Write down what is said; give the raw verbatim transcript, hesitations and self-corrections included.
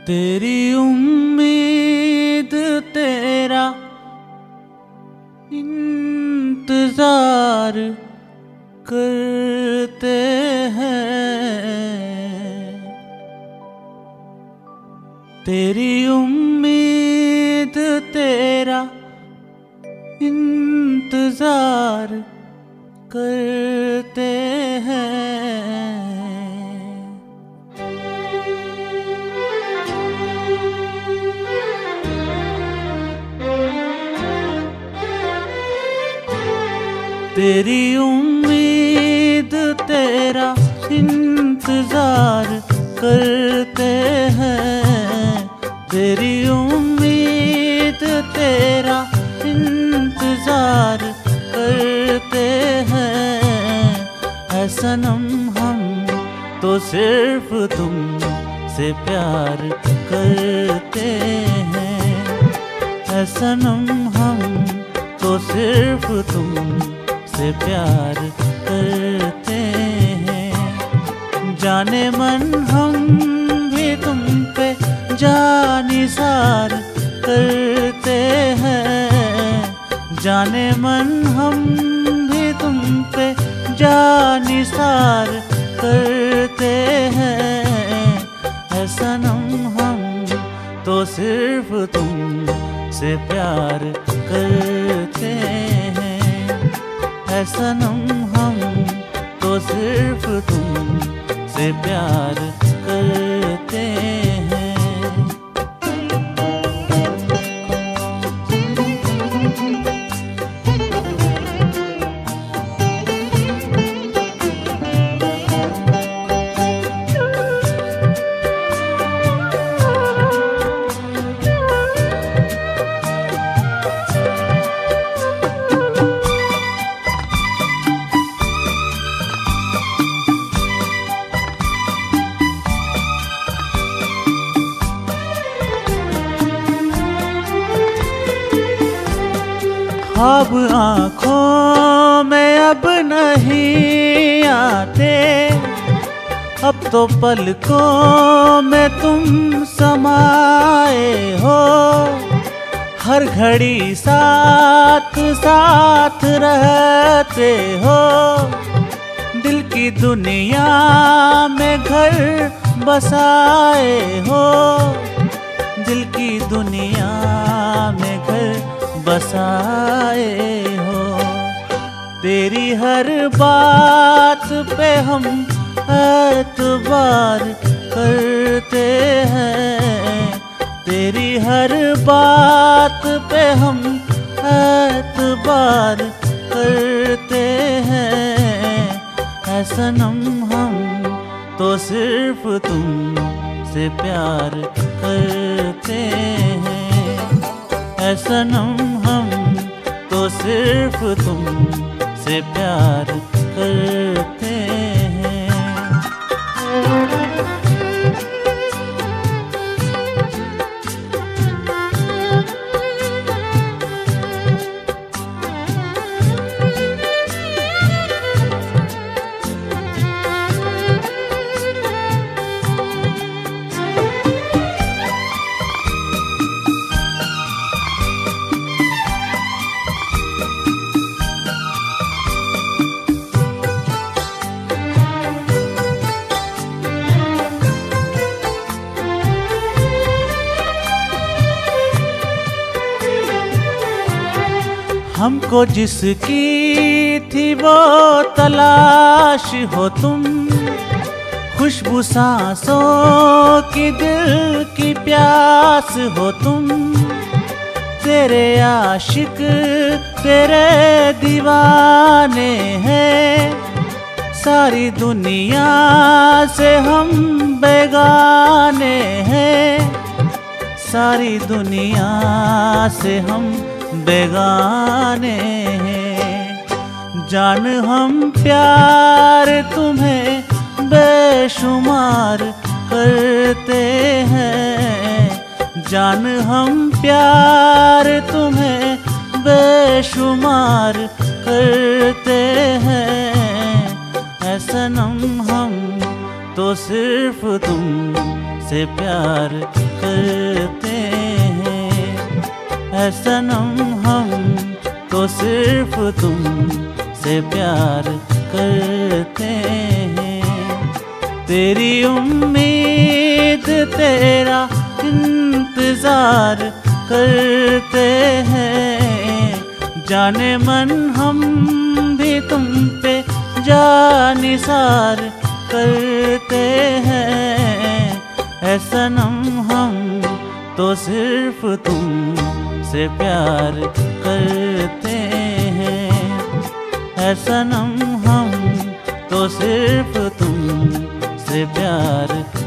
तेरी उम्मीद तेरा इंतजार करते हैं, तेरी उम्मीद तेरा इंतजार करते हैं। तेरी उम्मीद तेरा इंतजार करते हैं, तेरी उम्मीद तेरा इंतजार करते हैं। ऐ सनम हम तो सिर्फ तुम से प्यार करते हैं, ऐ सनम हम तो सिर्फ तुम से प्यार करते हैं। जाने मन हम भी तुम पे जानिसार करते हैं, जाने मन हम भी तुम पे जानिसार करते हैं। ऐ सनम हम तो सिर्फ तुम से प्यार करते हैं, ऐ सनम हम तो सिर्फ तुम से प्यार करते हैं। ख्वाब आँखों में अब नहीं आते, अब तो पलकों में तुम समाए हो। हर घड़ी साथ साथ रहते हो, दिल की दुनिया में घर बसाए हो, दिल की दुनिया में घर बसाए हो। तेरी हर बात पे हम एतबार करते हैं, तेरी हर बात पे हम एतबार करते हैं। ऐ सनम हम तो सिर्फ तुम से प्यार करते हैं, ऐ सनम हम तो सिर्फ तुम से प्यार करते हैं। हमको जिसकी थी वो तलाश हो तुम, खुशबू सांसों की दिल की प्यास हो तुम। तेरे आशिक तेरे दीवाने हैं, सारी दुनिया से हम बेगाने हैं, सारी दुनिया से हम बेगाने हैं। जान हम प्यार तुम्हें बेशुमार करते हैं, जान हम प्यार तुम्हें बेशुमार करते हैं। ऐ सनम हम तो सिर्फ तुम से प्यार करते हैं। ऐ सनम हम तो सिर्फ तुम से प्यार करते हैं। तेरी उम्मीद तेरा इंतजार करते हैं। जाने मन हम भी तुम पे जानिसार करते हैं। ऐ सनम हम तो सिर्फ तुम से प्यार करते हैं। ऐ सनम हम तो सिर्फ तुम से प्यार